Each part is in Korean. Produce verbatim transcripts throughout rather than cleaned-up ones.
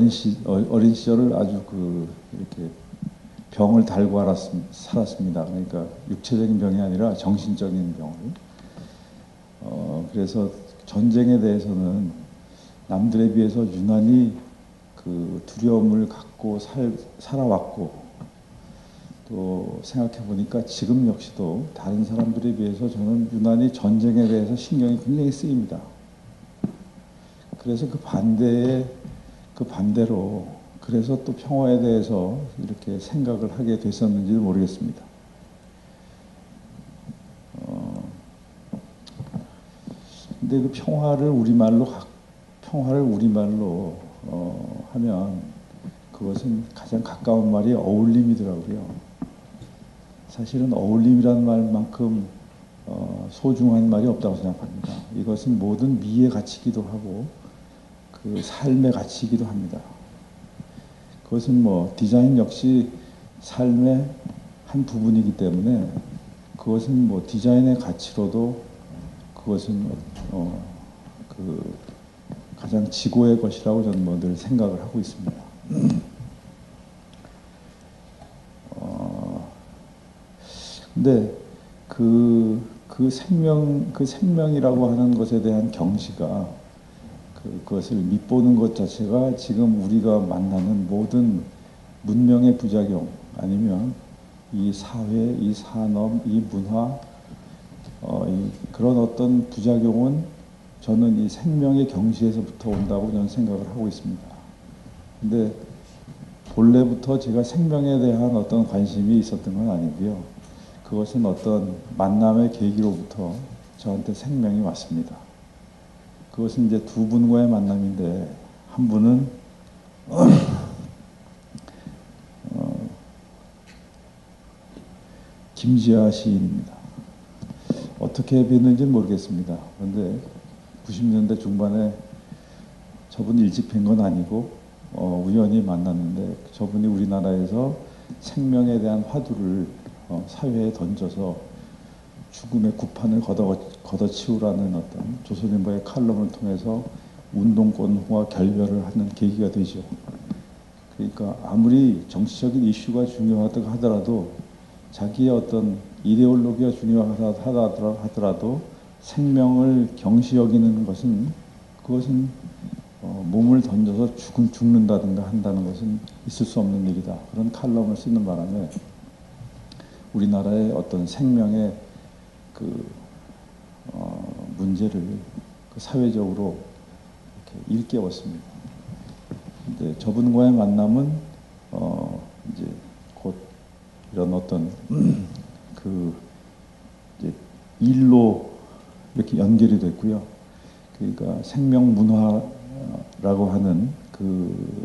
어린 시 어, 어린 시절을 아주 그 이렇게 병을 달고 알았, 살았습니다. 그러니까 육체적인 병이 아니라 정신적인 병을. 어, 그래서 전쟁에 대해서는 남들에 비해서 유난히 그 두려움을 갖고 살, 살아왔고, 또 생각해 보니까 지금 역시도 다른 사람들에 비해서 저는 유난히 전쟁에 대해서 신경이 굉장히 쓰입니다. 그래서 그 반대에, 그 반대로, 그래서 또 평화에 대해서 이렇게 생각을 하게 됐었는지도 모르겠습니다. 어, 근데 그 평화를 우리말로, 평화를 우리말로 어, 하면 그것은 가장 가까운 말이 어울림이더라고요. 사실은 어울림이라는 말만큼 어, 소중한 말이 없다고 생각합니다. 이것은 모든 미의 가치이기도 하고 그 삶의 가치이기도 합니다. 그것은 뭐 디자인 역시 삶의 한 부분이기 때문에 그것은 뭐 디자인의 가치로도 그것은 어, 그 가장 지고의 것이라고 저는 뭐 늘 생각을 하고 있습니다. 어, 근데 그, 그 생명, 그 생명이라고 하는 것에 대한 경지가 그, 그것을 밑보는 것 자체가 지금 우리가 만나는 모든 문명의 부작용 아니면 이 사회, 이 산업, 이 문화, 어, 이 그런 어떤 부작용은 저는 이 생명의 경지에서부터 온다고 저는 생각을 하고 있습니다. 근데 본래부터 제가 생명에 대한 어떤 관심이 있었던 건 아니고요. 그것은 어떤 만남의 계기로부터 저한테 생명이 왔습니다. 그것은 이제 두 분과의 만남인데 한 분은 어, 어, 김지아 시인입니다. 어떻게 뵀는지는 모르겠습니다. 그런데 구십 년대 중반에 저분이 일찍 뵌 건 아니고 어, 우연히 만났는데 저분이 우리나라에서 생명에 대한 화두를 어, 사회에 던져서 죽음의 구판을 걷어, 걷어치우라는 어떤 조선일보의 칼럼을 통해서 운동권과 결별을 하는 계기가 되죠. 그러니까 아무리 정치적인 이슈가 중요하다고 하더라도 자기의 어떤 이데올로기가 중요하다 하더라도 생명을 경시 여기는 것은 그것은 어, 몸을 던져서 죽, 죽는다든가 한다는 것은 있을 수 없는 일이다. 그런 칼럼을 쓰는 바람에 우리나라의 어떤 생명의 그 어, 문제를 그 사회적으로 이렇게 일깨웠습니다. 근데 저분과의 만남은 어, 이제 곧 이런 어떤 그 이제 일로 이렇게 연결이 됐고요. 그러니까 생명 문화라고 하는 그,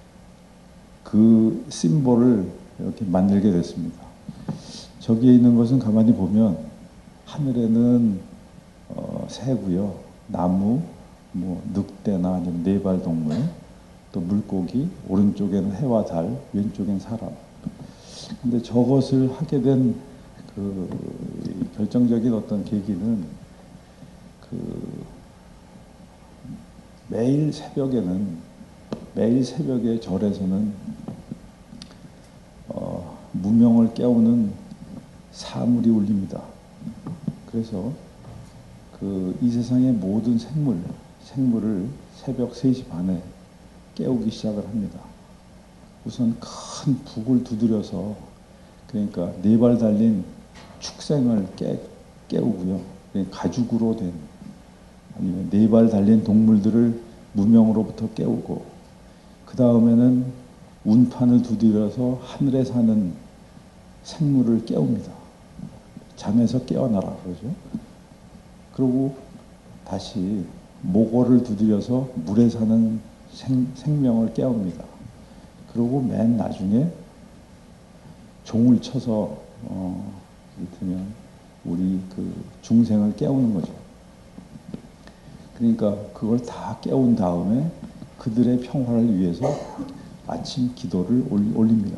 그 심볼을 이렇게 만들게 됐습니다. 저기에 있는 것은 가만히 보면 하늘에는 어, 새고요, 나무, 뭐 늑대나 아니면 네발 동물, 또 물고기, 오른쪽에는 해와 달, 왼쪽엔 사람. 근데 저것을 하게 된 그 결정적인 어떤 계기는 그 매일 새벽에는 매일 새벽에 절에서는 어, 무명을 깨우는 사물이 울립니다. 그래서 그 이 세상의 모든 생물, 생물을 새벽 세 시 반에 깨우기 시작을 합니다. 우선 큰 북을 두드려서 그러니까 네 발 달린 축생을 깨, 깨우고요. 가죽으로 된 아니면 네 발 달린 동물들을 무명으로부터 깨우고 그 다음에는 운판을 두드려서 하늘에 사는 생물을 깨웁니다. 잠에서 깨어나라 그러죠. 그리고 다시 모고를 두드려서 물에 사는 생, 생명을 깨웁니다. 그리고 맨 나중에 종을 쳐서 어, 이를테면 우리 그 중생을 깨우는 거죠. 그러니까 그걸 다 깨운 다음에 그들의 평화를 위해서 아침 기도를 올립니다.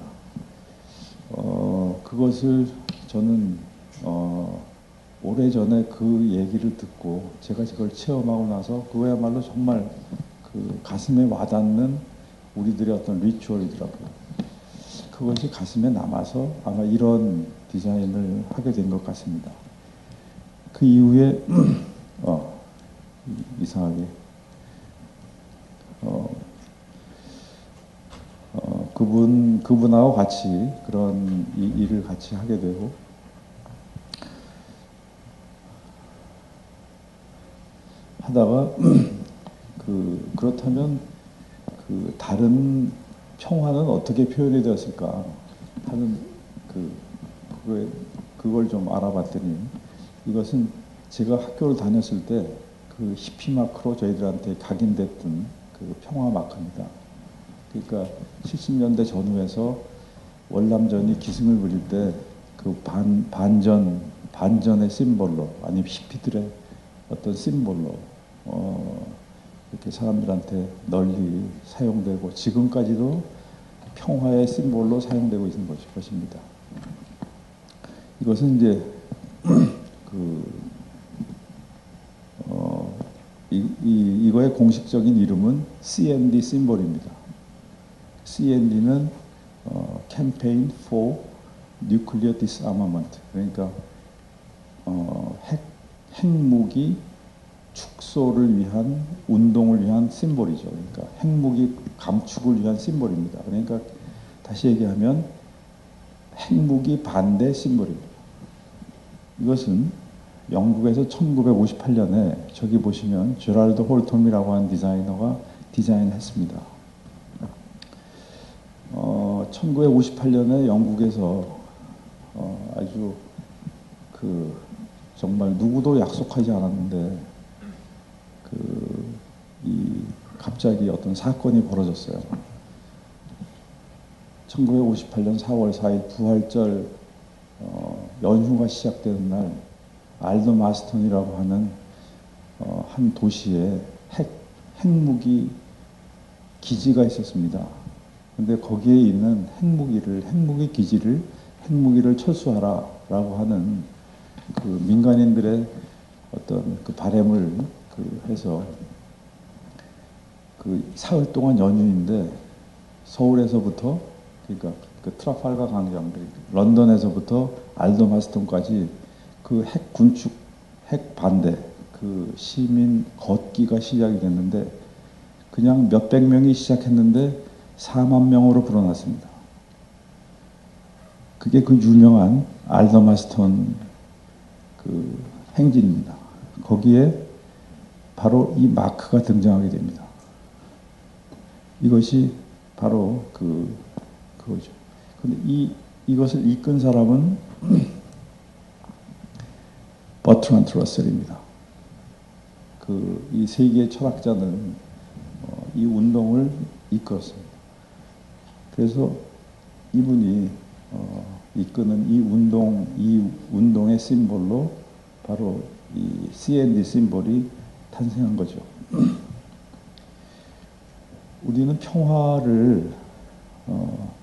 어, 그것을 저는 어, 오래전에 그 얘기를 듣고 제가 그걸 체험하고 나서 그거야말로 정말 그 가슴에 와닿는 우리들의 어떤 리추얼이더라고요. 그것이 가슴에 남아서 아마 이런 디자인을 하게 된 것 같습니다. 그 이후에 어, 이상하게 어, 어, 그분 그분하고 같이 그런 이, 일을 같이 하게 되고 하다가 그 그렇다면 그 다른 평화는 어떻게 표현이 되었을까 하는 그 그거에, 그걸 좀 알아봤더니 이것은 제가 학교를 다녔을 때 그 히피 마크로 저희들한테 각인됐던 그 평화 마크입니다. 그러니까 칠십 년대 전후에서 월남전이 기승을 부릴 때 그 반, 반전, 반전의 심볼로, 아니면 히피들의 어떤 심볼로, 어, 이렇게 사람들한테 널리 사용되고, 지금까지도 평화의 심볼로 사용되고 있는 것입니다. 이것은 이제, 그, 어, 이, 이, 이거의 공식적인 이름은 씨엔디 심볼입니다. 씨엔디는 어, Campaign for Nuclear Disarmament, 그러니까 어, 핵, 핵무기 축소를 위한 운동을 위한 심볼이죠. 그러니까 핵무기 감축을 위한 심볼입니다. 그러니까 다시 얘기하면 핵무기 반대 심볼입니다. 이것은 영국에서 천구백오십팔 년에 저기 보시면 제랄드 홀톰이라고 하는 디자이너가 디자인했습니다. 어, 천구백오십팔 년에 영국에서 어, 아주 그 정말 누구도 약속하지 않았는데 그 이 갑자기 어떤 사건이 벌어졌어요. 천구백오십팔 년 사월 사일 부활절 어, 연휴가 시작되는 날 알더 마스턴이라고 하는 어, 한 도시에 핵, 핵무기 기지가 있었습니다. 근데 거기에 있는 핵무기를, 핵무기 기지를, 핵무기를 철수하라 라고 하는 그 민간인들의 어떤 그 바람을 그 해서 그 사흘 동안 연휴인데 서울에서부터 그러니까 그 트라팔가 광장, 런던에서부터 알더 마스턴까지 그 핵 군축, 핵 반대 그 시민 걷기가 시작이 됐는데 그냥 몇백 명이 시작했는데 사만 명으로 불어났습니다. 그게 그 유명한 알더 마스턴 그 행진입니다. 거기에 바로 이 마크가 등장하게 됩니다. 이것이 바로 그 그거죠. 근데 이 이것을 이끈 사람은 버트란드 러셀입니다. 그 이 세계 철학자는 어, 이 운동을 이끌었습니다. 그래서 이분이 어, 이끄는 이 운동, 이 운동의 심볼로 바로 이 씨엔디 심볼이 탄생한 거죠. 우리는 평화를 어,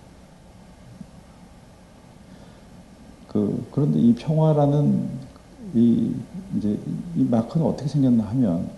그 그런데 이 평화라는 이 이제 이 마크는 어떻게 생겼나 하면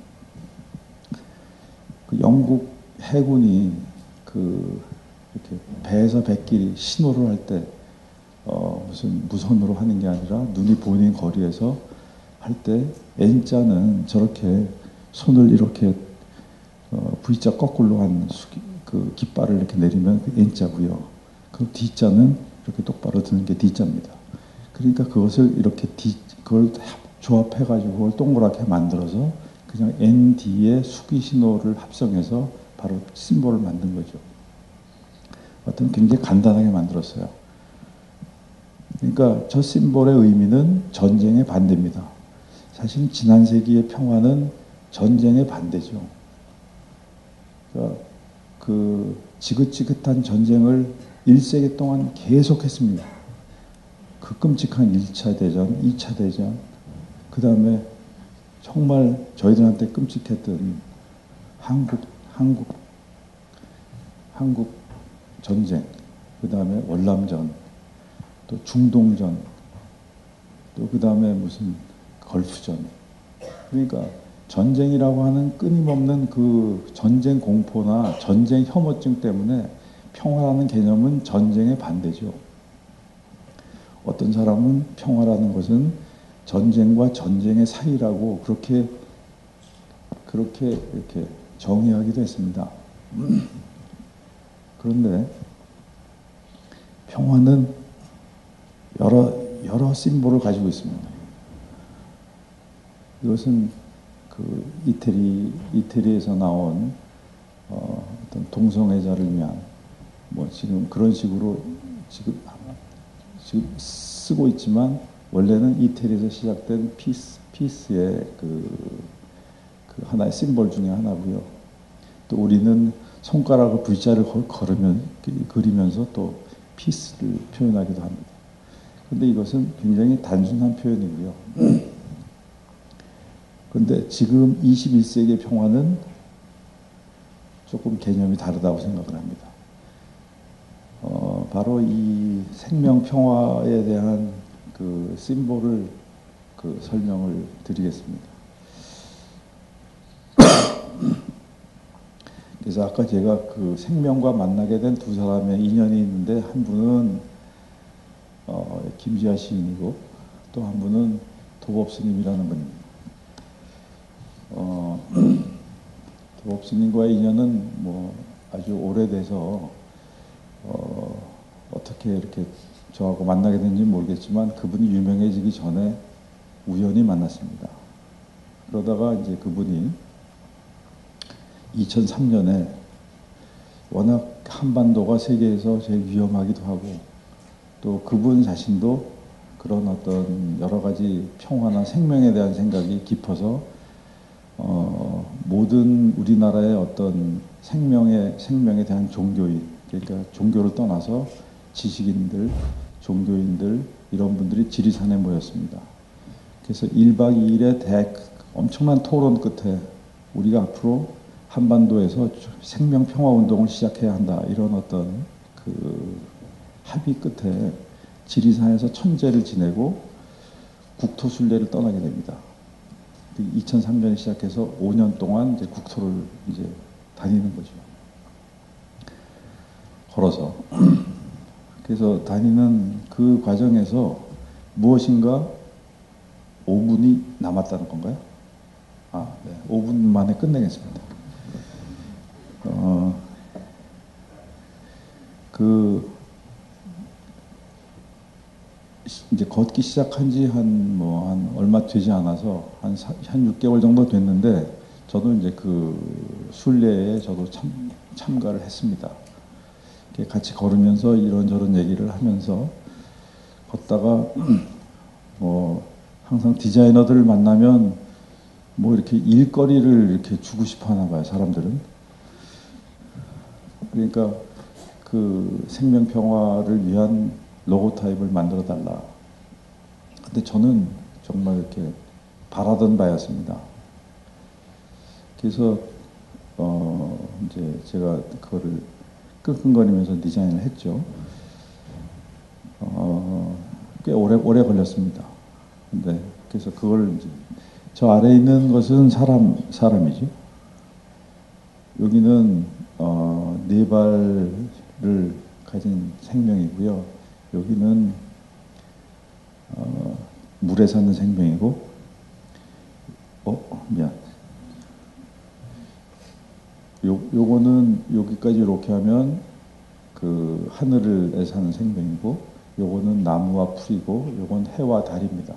그 영국 해군이 그 이렇게 배에서 배끼리 신호를 할 때 어 무슨 무선으로 하는 게 아니라 눈이 보이는 거리에서 할 때 N자는 저렇게 손을 이렇게 어 V자 거꾸로 한 그 깃발을 이렇게 내리면 그 N자고요. 그 D자는 이렇게 똑바로 드는 게 D자입니다. 그러니까 그것을 이렇게 D 그걸 조합해가지고 그걸 동그랗게 만들어서 그냥 엔 디의 수기 신호를 합성해서 바로 심볼을 만든 거죠. 어떤 굉장히 간단하게 만들었어요. 그러니까 저 심볼의 의미는 전쟁의 반대입니다. 사실 지난 세기의 평화는 전쟁의 반대죠. 그러니까 그 지긋지긋한 전쟁을 일 세기 동안 계속했습니다. 그 끔찍한 일 차 대전, 이 차 대전, 그 다음에 정말 저희들한테 끔찍했던 한국, 한국, 한국 전쟁, 그 다음에 월남전, 또 중동전, 또 그 다음에 무슨 걸프전. 그러니까 전쟁이라고 하는 끊임없는 그 전쟁 공포나 전쟁 혐오증 때문에 평화라는 개념은 전쟁의 반대죠. 어떤 사람은 평화라는 것은 전쟁과 전쟁의 사이라고 그렇게 그렇게 이렇게 정의하기도 했습니다. 그런데 평화는 여러 여러 심볼을 가지고 있습니다. 이것은 그 이태리 이태리에서 나온 어, 어떤 동성애자를 위한 뭐 지금 그런 식으로 지금 지금 쓰고 있지만 원래는 이태리에서 시작된 피스 피스의 그, 그 하나의 심볼 중에 하나고요. 또 우리는 손가락을 V자를 걸으면 그리면서 또 피스를 표현하기도 합니다. 그런데 이것은 굉장히 단순한 표현이고요. 그런데 지금 이십일 세기의 평화는 조금 개념이 다르다고 생각을 합니다. 어, 바로 이 생명 평화에 대한 그 심볼을 그 설명을 드리겠습니다. 그래서 아까 제가 그 생명과 만나게 된 두 사람의 인연이 있는데 한 분은 어, 김지아 시인이고 또 한 분은 도법 스님이라는 분입니다. 어, 도법 스님과의 인연은 뭐 아주 오래돼서 어, 어떻게 이렇게 저하고 만나게 된지 모르겠지만 그분이 유명해지기 전에 우연히 만났습니다. 그러다가 이제 그분이 이천삼 년에 워낙 한반도가 세계에서 제일 위험하기도 하고 또 그분 자신도 그런 어떤 여러 가지 평화나 생명에 대한 생각이 깊어서 어, 모든 우리나라의 어떤 생명에, 생명에 대한 종교인, 그러니까 종교를 떠나서 지식인들, 종교인들, 이런 분들이 지리산에 모였습니다. 그래서 일 박 이 일의 대, 엄청난 토론 끝에 우리가 앞으로 한반도에서 생명 평화 운동을 시작해야 한다. 이런 어떤 그 합의 끝에 지리산에서 천재를 지내고 국토순례를 떠나게 됩니다. 이천삼 년에 시작해서 오 년 동안 이제 국토를 이제 다니는 거죠. 걸어서. 그래서 다니는 그 과정에서 무엇인가 오 분이 남았다는 건가요? 아, 네. 오 분 만에 끝내겠습니다. 어, 그, 이제 걷기 시작한 지 한, 뭐, 한 얼마 되지 않아서 한, 사, 한 육 개월 정도 됐는데 저도 이제 그 순례에 저도 참, 참가를 했습니다. 같이 걸으면서 이런저런 얘기를 하면서 걷다가 뭐 항상 디자이너들을 만나면 뭐 이렇게 일거리를 이렇게 주고 싶어 하나 봐요, 사람들은. 그러니까 그 생명 평화를 위한 로고 타입을 만들어 달라. 근데 저는 정말 이렇게 바라던 바였습니다. 그래서 어 이제 제가 그거를 끙끙거리면서 디자인을 했죠. 어, 꽤 오래 오래 걸렸습니다. 근데 그래서 그걸 이제 저 아래에 있는 것은 사람 사람이죠. 여기는 어, 네 발을 가진 생명이고요. 여기는 어, 물에 사는 생명이고, 어 미안. 요 요거는 여기까지 이렇게 하면 그 하늘에 사는 생명이고, 요거는 나무와 풀이고, 요건 해와 달입니다.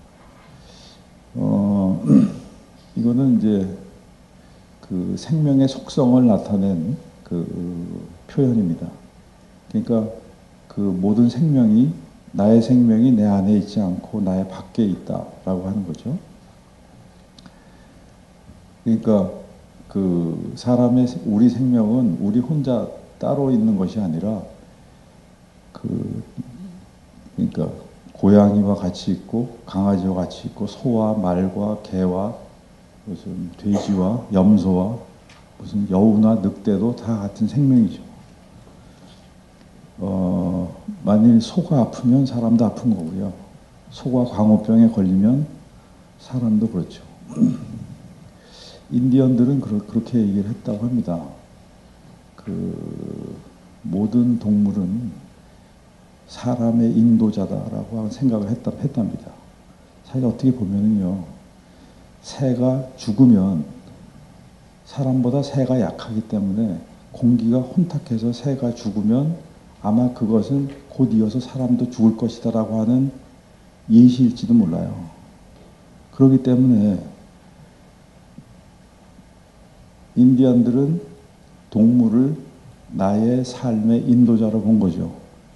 어 이거는 이제 그 생명의 속성을 나타낸 그 표현입니다. 그러니까 그 모든 생명이 나의 생명이 내 안에 있지 않고 나의 밖에 있다라고 하는 거죠. 그러니까 그 사람의 우리 생명은 우리 혼자 따로 있는 것이 아니라 그 그러니까 고양이와 같이 있고 강아지와 같이 있고 소와 말과 개와 무슨 돼지와 염소와 무슨 여우나 늑대도 다 같은 생명이죠. 어, 만일 소가 아프면 사람도 아픈 거고요. 소가 광우병에 걸리면 사람도 그렇죠. 인디언들은 그러, 그렇게 얘기를 했다고 합니다. 그 모든 동물은 사람의 인도자다라고 생각을 했다, 했답니다. 사실 어떻게 보면은요, 새가 죽으면 사람보다 새가 약하기 때문에 공기가 혼탁해서 새가 죽으면 아마 그것은 곧 이어서 사람도 죽을 것이다라고 하는 예시일지도 몰라요. 그렇기 때문에 인디언들은 동물을 나의 삶의 인도자로 본 거죠.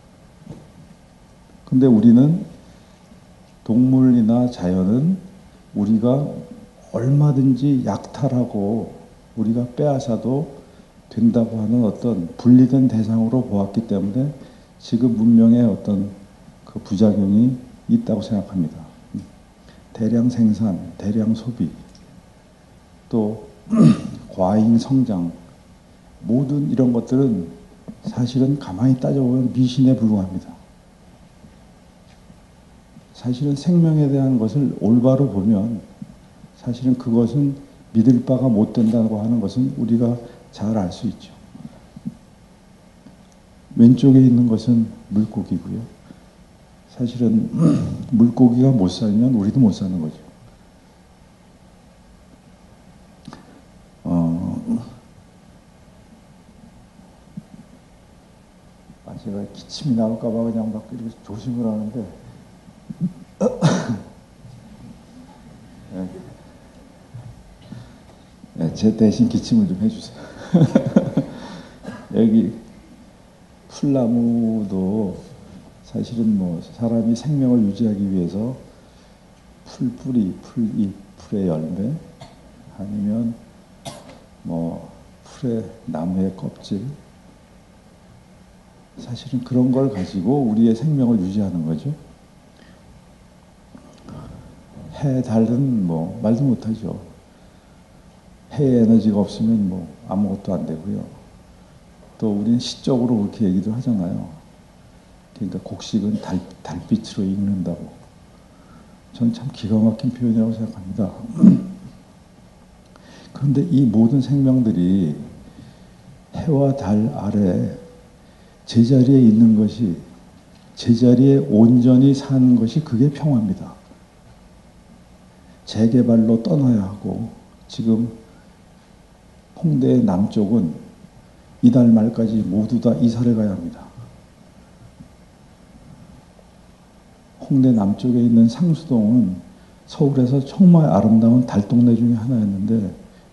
근데 우리는 동물이나 자연은 우리가 얼마든지 약탈하고 우리가 빼앗아도 된다고 하는 어떤 분리된 대상으로 보았기 때문에 지금 문명의 어떤 그 부작용이 있다고 생각합니다. 대량 생산, 대량 소비, 또 과잉 성장, 모든 이런 것들은 사실은 가만히 따져보면 미신에 불과합니다. 사실은 생명에 대한 것을 올바로 보면 사실은 그것은 믿을 바가 못 된다고 하는 것은 우리가 잘 알 수 있죠. 왼쪽에 있는 것은 물고기고요. 사실은 물고기가 못 살면 우리도 못 사는 거죠. 어, 아, 제가 기침이 나올까 봐 그냥 막 이렇게 조심을 하는데 네. 네, 제 대신 기침을 좀 해주세요. 여기 풀나무도 사실은 뭐 사람이 생명을 유지하기 위해서 풀뿌리, 풀잎, 풀의 열매 아니면 뭐 풀의 나무의 껍질 사실은 그런 걸 가지고 우리의 생명을 유지하는 거죠. 해, 달은 뭐 말도 못하죠. 해의 에너지가 없으면 뭐 아무것도 안 되고요. 또 우리는 시적으로 그렇게 얘기도 하잖아요. 그러니까 곡식은 달, 달빛으로 익는다고. 저는 참 기가 막힌 표현이라고 생각합니다. 그런데 이 모든 생명들이 해와 달 아래 제자리에 있는 것이 제자리에 온전히 사는 것이 그게 평화입니다. 재개발로 떠나야 하고 지금 홍대의 남쪽은 이달 말까지 모두 다 이사를 가야 합니다. 홍대 남쪽에 있는 상수동은 서울에서 정말 아름다운 달동네 중에 하나였는데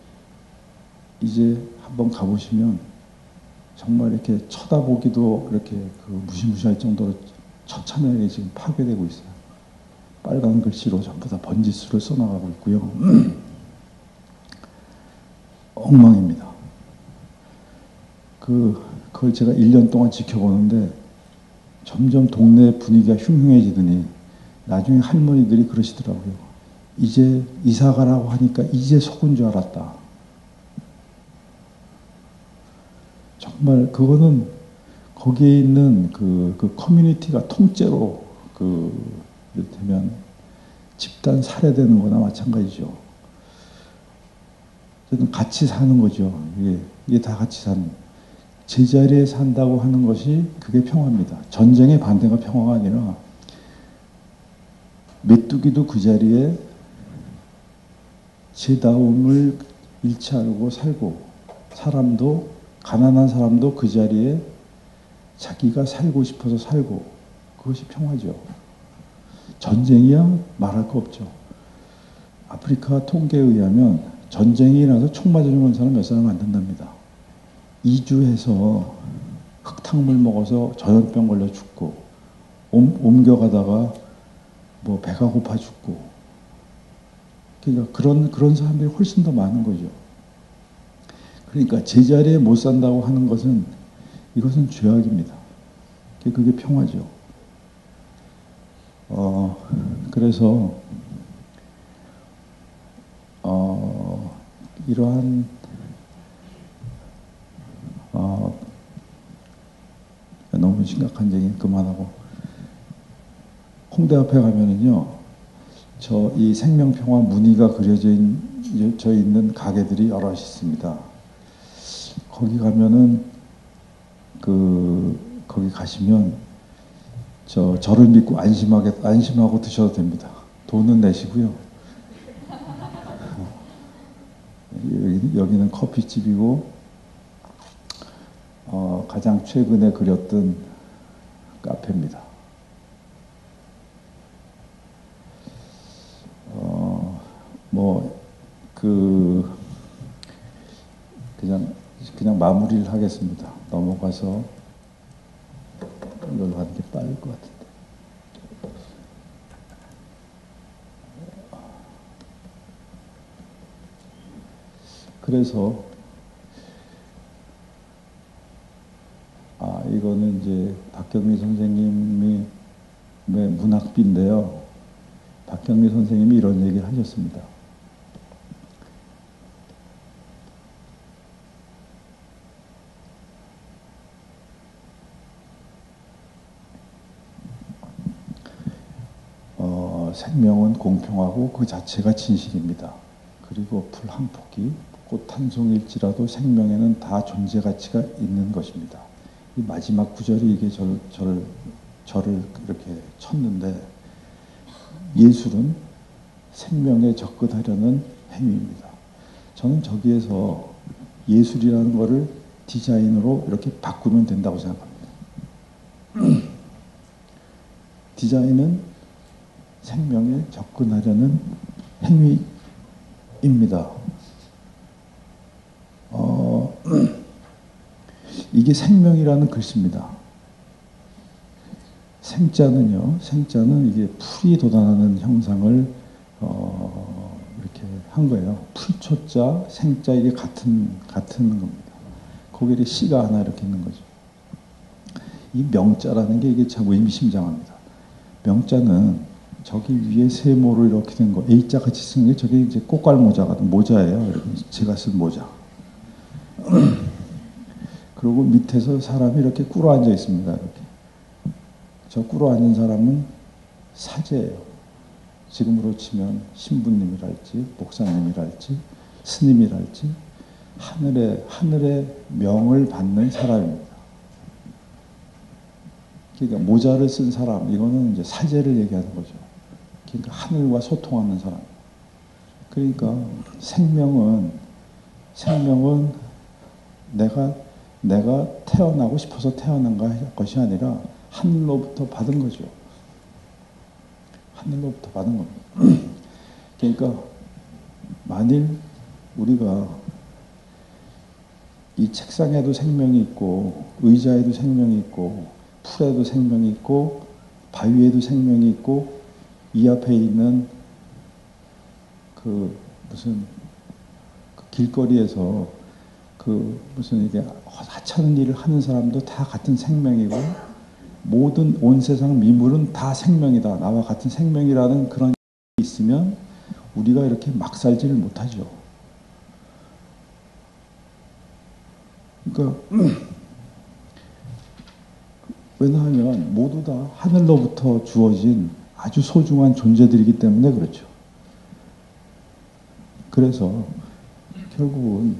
이제 한번 가보시면 정말 이렇게 쳐다보기도 이렇게 그 무시무시할 정도로 처참하게 지금 파괴되고 있어요. 빨간 글씨로 전부 다 번지수를 써나가고 있고요. 엉망입니다. 그, 그걸 제가 일 년 동안 지켜보는데 점점 동네 분위기가 흉흉해지더니 나중에 할머니들이 그러시더라고요. 이제 이사 가라고 하니까 이제 속은 줄 알았다. 정말 그거는 거기에 있는 그, 그 커뮤니티가 통째로 그 이를테면 집단 살해되는 거나 마찬가지죠. 같이 사는 거죠. 이게, 이게 다 같이 사는. 제자리에 산다고 하는 것이 그게 평화입니다. 전쟁의 반대가 평화가 아니라 메뚜기도 그 자리에 제다움을 잃지 않고 살고 사람도 가난한 사람도 그 자리에 자기가 살고 싶어서 살고 그것이 평화죠. 전쟁이야 말할 거 없죠. 아프리카 통계에 의하면 전쟁이 일어나서 총 맞아 죽은 사람 몇 사람 안 된답니다. 이주해서 흙탕물 먹어서 전염병 걸려 죽고 옮, 옮겨가다가 뭐 배가 고파 죽고 그러니까 그런 그런 사람들이 훨씬 더 많은 거죠. 그러니까 제자리에 못 산다고 하는 것은 이것은 죄악입니다. 그게 평화죠. 어 그래서 어 이러한 어, 너무 심각한 얘기는 그만하고 홍대 앞에 가면은요 저 이 생명평화 무늬가 그려져 있, 져 있는 가게들이 여럿 있습니다. 거기 가면은 그 거기 가시면 저 저를 믿고 안심하게 안심하고 드셔도 됩니다. 돈은 내시고요. 여기, 여기는 커피집이고 어, 가장 최근에 그렸던 카페입니다. 어, 뭐, 그, 그냥, 그냥 마무리를 하겠습니다. 넘어가서 이걸로 하는 게 빠를 것 같은데. 그래서, 아, 이거는 이제 박경미 선생님이 문학비인데요. 박경미 선생님이 이런 얘기를 하셨습니다. 어, 생명은 공평하고 그 자체가 진실입니다. 그리고 풀 한 포기, 꽃 한 송일지라도 생명에는 다 존재 가치가 있는 것입니다. 이 마지막 구절이 이게 저를, 저를, 저를 이렇게 쳤는데, 예술은 생명에 접근하려는 행위입니다. 저는 저기에서 예술이라는 것을 디자인으로 이렇게 바꾸면 된다고 생각합니다. 디자인은 생명에 접근하려는 행위입니다. 어, 이게 생명이라는 글씨입니다. 생자는요, 생자는 이게 풀이 돋아나는 형상을 어, 이렇게 한 거예요. 풀초자, 생자 이게 같은 같은 겁니다. 거기에 씨가 하나 이렇게 있는 거죠. 이 명자라는 게 이게 참 의미심장합니다. 명자는 저기 위에 세모로 이렇게 된 거, A자 같이 쓴 게 저게 이제 꽃갈 모자 같은 모자예요. 제가 쓴 모자. 그리고 밑에서 사람이 이렇게 꿇어 앉아 있습니다. 이렇게. 저 꿇어 앉은 사람은 사제예요. 지금으로 치면 신부님이랄지, 목사님이랄지, 스님이랄지, 하늘의, 하늘의 명을 받는 사람입니다. 그러니까 모자를 쓴 사람, 이거는 이제 사제를 얘기하는 거죠. 그러니까 하늘과 소통하는 사람. 그러니까 생명은, 생명은 내가, 내가 태어나고 싶어서 태어난 것이 아니라 하늘로부터 받은 거죠. 하늘로부터 받은 겁니다. 그러니까 만일 우리가 이 책상에도 생명이 있고 의자에도 생명이 있고 풀에도 생명이 있고 바위에도 생명이 있고 이 앞에 있는 그 무슨 그 길거리에서 그 무슨 이게 하찮은 일을 하는 사람도 다 같은 생명이고 모든 온 세상 미물은 다 생명이다. 나와 같은 생명이라는 그런 게 있으면 우리가 이렇게 막 살지를 못하죠. 그러니까 왜냐하면 모두 다 하늘로부터 주어진 아주 소중한 존재들이기 때문에 그렇죠. 그래서 결국은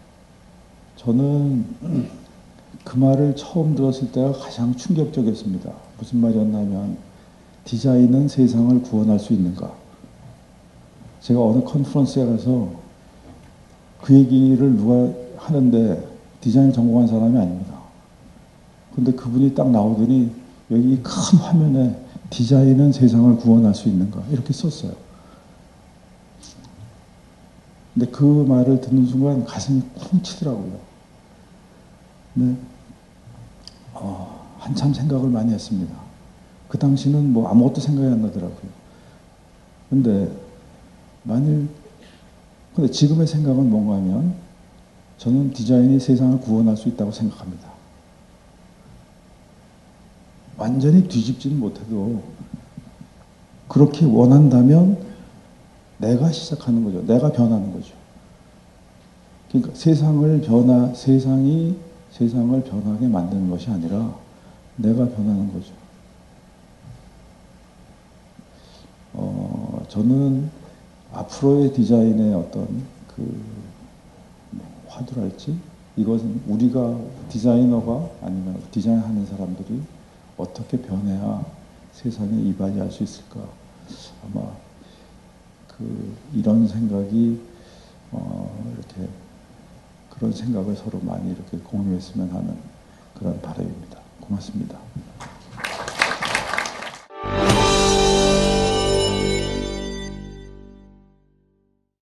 저는 그 말을 처음 들었을 때가 가장 충격적이었습니다. 무슨 말이었냐면 디자인은 세상을 구원할 수 있는가. 제가 어느 컨퍼런스에 가서 그 얘기를 누가 하는데 디자인 전공한 사람이 아닙니다. 근데 그분이 딱 나오더니 여기 큰 화면에 디자인은 세상을 구원할 수 있는가 이렇게 썼어요. 근데 그 말을 듣는 순간 가슴이 쿵 치더라고요. 네. 어, 한참 생각을 많이 했습니다. 그 당시는 뭐 아무것도 생각이 안 나더라고요. 근데 만일 근데 지금의 생각은 뭔가 하면 저는 디자인이 세상을 구원할 수 있다고 생각합니다. 완전히 뒤집지는 못해도 그렇게 원한다면 내가 시작하는 거죠. 내가 변하는 거죠. 그러니까 세상을 변화, 세상이 세상을 변하게 만드는 것이 아니라 내가 변하는 거죠. 어, 저 저는 앞으로의 디자인의 어떤 그 화두랄지 이것은 우리가 디자이너가 아니면 디자인하는 사람들이 어떻게 변해야 세상에 이바지할 수 있을까. 아마 그 이런 생각이 어 이렇게 그런 생각을 서로 많이 이렇게 공유했으면 하는 그런 바람입니다. 고맙습니다.